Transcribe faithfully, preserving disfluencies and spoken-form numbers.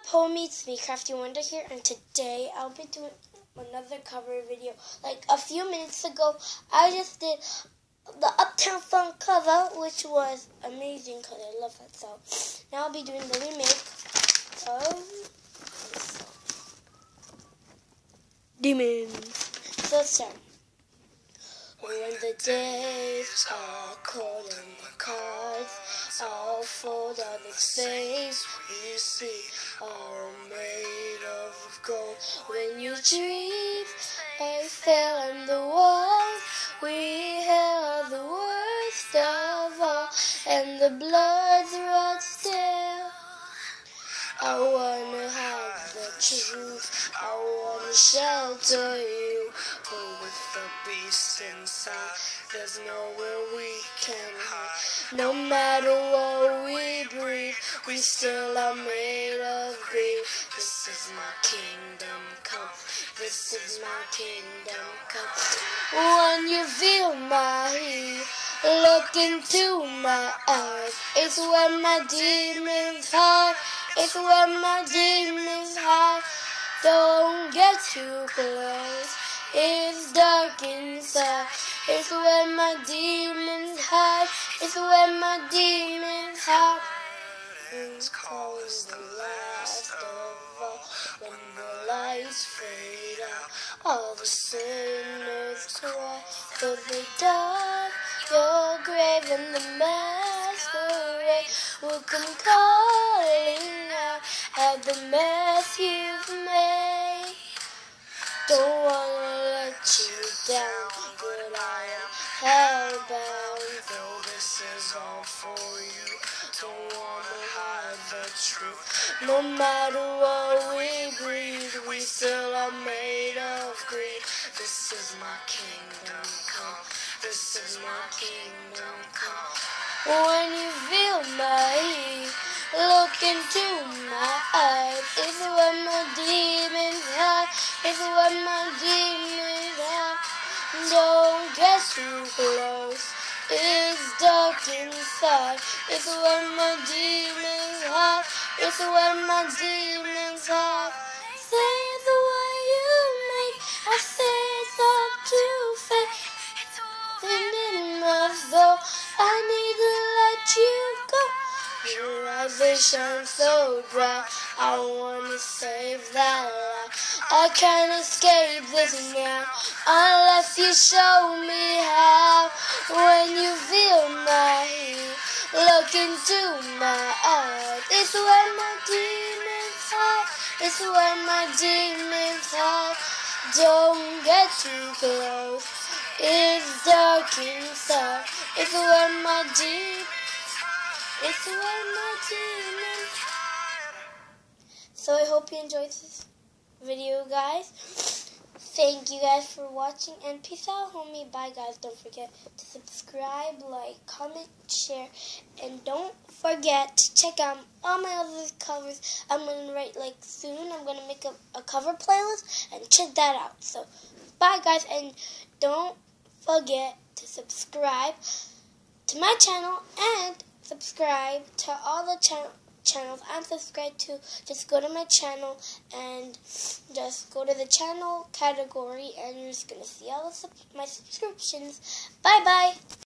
Homie, it's me, Crafty Wonder here, and today I'll be doing another cover video. Like a few minutes ago, I just did the Uptown Funk cover, which was amazing because I love that song. Now I'll be doing the remake of this song, Demons. So let's start. When the days are cold and the cards all fold on the face we see, all made of gold. When you dream, I fell on the wall. We held the worst of all, and the blood runs still. I wanna have the truth, I wanna shelter you, but with the beast inside, there's nowhere we can hide. No matter what we breathe, we still are made of greed. This is my kingdom come, this is my kingdom come. When you feel my heat, look into my eyes, it's where my demons hide. It's where my demons hide. Don't get too close, it's dark inside. It's where my demons hide. It's where my demons hide. It's called the last of all. When the lights fade out, all the sinners cry, so they dug your grave, and the masquerade will come calling out at the mess you've made. Don't wanna let you down, but I am hellbound. Though this is all for you, don't wanna hide the truth. No matter what we breathe, we still are made of greed. This is my kingdom come, this is my kingdom come. When you feel my heat, look into my eyes, it's where my demons hide. It's where my demons hide. Don't get too close, it's dark inside. It's where my demons hide. It's where my demons hide. Say the way you make, I say it's all too fake. And in my soul, I need to let you go. Your eyes, they shine so bright, I wanna save that light. I can't escape this now, unless you show me how. When you feel my heat, look into my eyes, it's where my demons hide. It's where my demons hide. Don't get too close, it's dark inside. It's where my demons, it's where my demons. So I hope you enjoyed this video, guys. Thank you guys for watching, and peace out, homie. Bye, guys. Don't forget to subscribe, like, comment, share, and don't forget to check out all my other covers. I'm going to write, like, soon. I'm going to make a, a cover playlist, and check that out. So, bye, guys, and don't forget to subscribe to my channel and subscribe to all the channel channels I'm subscribed to. Just go to my channel and just go to the channel category, and you're just gonna see all of my subscriptions. Bye bye.